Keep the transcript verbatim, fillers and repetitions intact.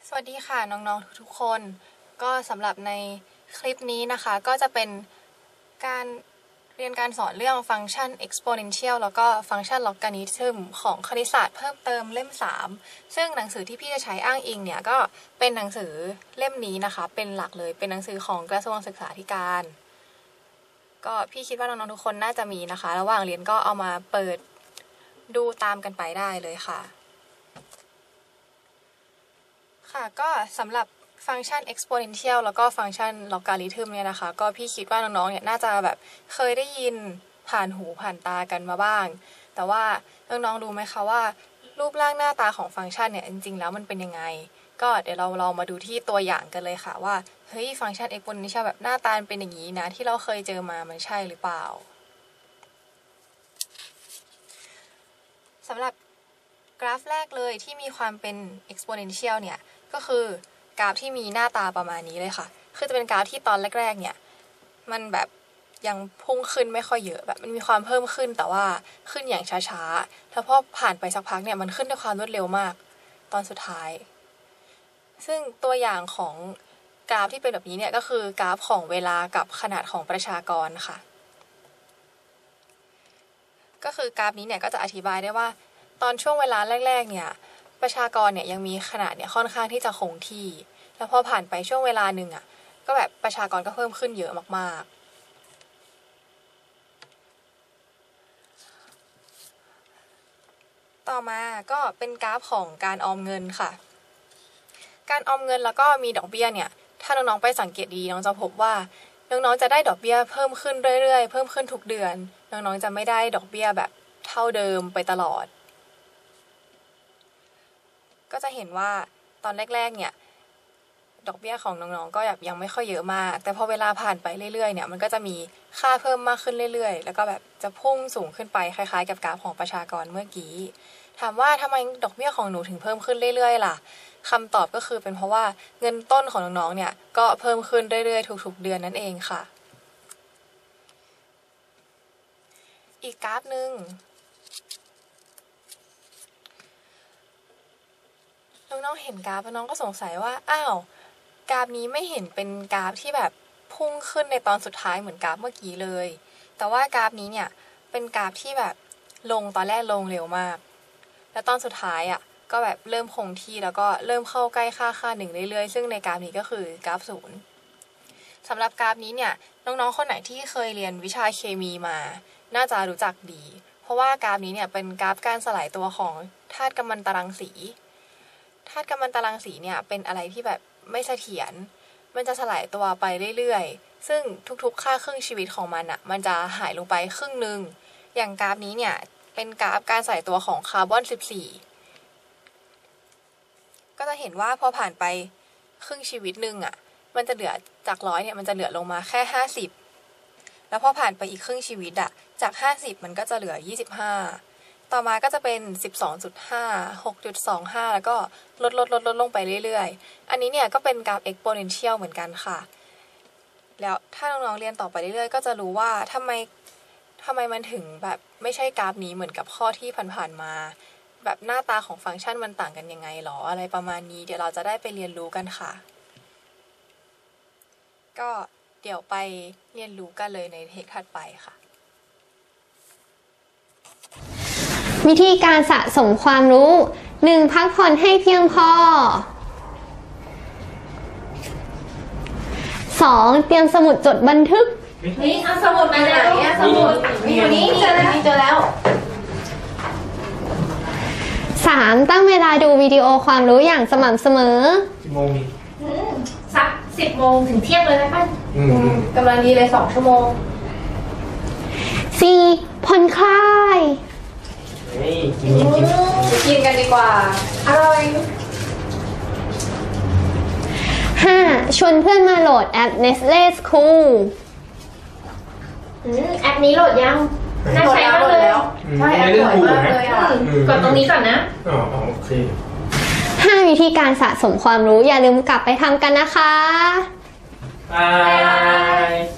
สวัสดีค่ะน้องๆทุกๆคนก็สำหรับในคลิปนี้นะคะก็จะเป็นการเรียนการสอนเรื่องฟังก์ชัน exponential แล้วก็ฟังก์ชัน logarithm ของคณิตศาสตร์เพิ่มเติมเล่มสามซึ่งหนังสือที่พี่จะใช้อ้างอิงเนี่ยก็เป็นหนังสือเล่มนี้นะคะเป็นหลักเลยเป็นหนังสือของกระทรวงศึกษาธิการก็พี่คิดว่าน้องๆทุกคนน่าจะมีนะคะระหว่างเรียนก็เอามาเปิดดูตามกันไปได้เลยค่ะค่ะก็สำหรับฟังก์ชัน exponential แล้วก็ฟังก์ชัน logarithm เนี่ยนะคะก็พี่คิดว่าน้องๆเนี่ยน่าจะแบบเคยได้ยินผ่านหูผ่านตากันมาบ้างแต่ว่าน้องๆรู้ไหมคะว่ารูปร่างหน้าตาของฟังก์ชันเนี่ยจริงๆแล้วมันเป็นยังไงก็เดี๋ยวเราเรามาดูที่ตัวอย่างกันเลยค่ะว่าเฮ้ยฟังก์ชัน exponential แบบหน้าตาเป็นอย่างนี้นะที่เราเคยเจอมามันใช่หรือเปล่าสำหรับกราฟแรกเลยที่มีความเป็น exponential เนี่ยก็คือกราฟที่มีหน้าตาประมาณนี้เลยค่ะคือจะเป็นกราฟที่ตอนแรกๆเนี่ยมันแบบยังพุ่งขึ้นไม่ค่อยเยอะแบบมันมีความเพิ่มขึ้นแต่ว่าขึ้นอย่างช้าๆแล้วพอผ่านไปสักพักเนี่ยมันขึ้นด้วยความรวดเร็วมากตอนสุดท้ายซึ่งตัวอย่างของกราฟที่เป็นแบบนี้เนี่ยก็คือกราฟของเวลากับขนาดของประชากรค่ะก็คือกราฟนี้เนี่ยก็จะอธิบายได้ว่าตอนช่วงเวลาแรกๆเนี่ยประชากรเนี่ยยังมีขนาดเนี่ยค่อนข้างที่จะคงที่แล้วพอผ่านไปช่วงเวลาหนึ่งอ่ะก็แบบประชากรก็เพิ่มขึ้นเยอะมากๆต่อมาก็เป็นกราฟของการออมเงินค่ะการออมเงินแล้วก็มีดอกเบี้ยเนี่ยถ้าน้องๆไปสังเกตดีน้องจะพบว่าน้องๆจะได้ดอกเบี้ยเพิ่มขึ้นเรื่อยๆเพิ่มขึ้นทุกเดือนน้องๆจะไม่ได้ดอกเบี้ยแบบเท่าเดิมไปตลอดก็จะเห็นว่าตอนแรกๆเนี่ยดอกเบี้ยของน้องๆก็แบบยังไม่ค่อยเยอะมากแต่พอเวลาผ่านไปเรื่อยๆเนี่ยมันก็จะมีค่าเพิ่มมากขึ้นเรื่อยๆแล้วก็แบบจะพุ่งสูงขึ้นไปคล้ายๆกับกราฟของประชากรเมื่อกี้ถามว่าทำไมดอกเบี้ยของหนูถึงเพิ่มขึ้นเรื่อยๆล่ะคำตอบก็คือเป็นเพราะว่าเงินต้นของน้องๆเนี่ยก็เพิ่มขึ้นเรื่อยๆทุกๆเดือนนั่นเองค่ะอีกกราฟนึงน้องๆเห็นกราฟแล้วน้องก็สงสัยว่าอ้าวกราฟนี้ไม่เห็นเป็นกราฟที่แบบพุ่งขึ้นในตอนสุดท้ายเหมือนกราฟเมื่อกี้เลยแต่ว่ากราฟนี้เนี่ยเป็นกราฟที่แบบลงตอนแรกลงเร็วมากแล้วตอนสุดท้ายอ่ะก็แบบเริ่มคงที่แล้วก็เริ่มเข้าใกล้ค่าค่าหนึ่งเรื่อยๆซึ่งในกราฟนี้ก็คือกราฟศูนย์สำหรับกราฟนี้เนี่ยน้องๆคนไหนที่เคยเรียนวิชาเคมีมาน่าจะรู้จักดีเพราะว่ากราฟนี้เนี่ยเป็นกราฟการสลายตัวของธาตุกัมมันตรังสีธาตุกัมมันตรังสีเนี่ยเป็นอะไรที่แบบไม่เสถียรมันจะสลายตัวไปเรื่อยๆซึ่งทุกๆค่าครึ่งชีวิตของมันอ่ะมันจะหายลงไปครึ่งนึงอย่างกราฟนี้เนี่ยเป็นกราฟการสลายตัวของคาร์บอนสิบสี่ก็จะเห็นว่าพอผ่านไปครึ่งชีวิตนึงอ่ะมันจะเหลือจากร้อยเนี่ยมันจะเหลือลงมาแค่ห้าสิบแล้วพอผ่านไปอีกครึ่งชีวิตอ่ะจากห้าสิบมันก็จะเหลือยี่สิบห้าต่อมาก็จะเป็น สิบสองจุดห้า หกจุดสองห้า แล้วก็ลดลดลดลดลงไปเรื่อยๆอันนี้เนี่ยก็เป็นกราฟ exponential เหมือนกันค่ะแล้วถ้าน้องๆเรียนต่อไปเรื่อยๆก็จะรู้ว่าทำไมทำไมมันถึงแบบไม่ใช่กราฟนี้เหมือนกับข้อที่ผ่านๆมาแบบหน้าตาของฟังก์ชันมันต่างกันยังไงหรออะไรประมาณนี้เดี๋ยวเราจะได้ไปเรียนรู้กันค่ะก็เดี๋ยวไปเรียนรู้กันเลยในเทคถัดไปค่ะวิธีการสะสมความรู้ หนึ่ง พักผ่อนให้เพียงพอ สอง เตรียมสมุดจดบันทึกนี่เอาสมุดมาแล้วสมุดมีอยู่นี่เจอแล้วเจอแล้วสาม ตั้งเวลาดูวิดีโอความรู้อย่างสม่ำเสมอกี่โมงมีสักสิบโมงถึงเที่ยงเลยนะป้ากำลังดีเลยสองชั่วโมงสี่ ผ่อนคลายกินกินกินกันดีกว่าอร่อยห้า ชวนเพื่อนมาโหลดแอป Nestle School แอปนี้โหลดยังน่าใช้มากเลยใช่แอปสวยมากเลยอ่ะกดตรงนี้ก่อนนะอ๋อโอเคห้า วิธีการสะสมความรู้อย่าลืมกลับไปทำกันนะคะบาย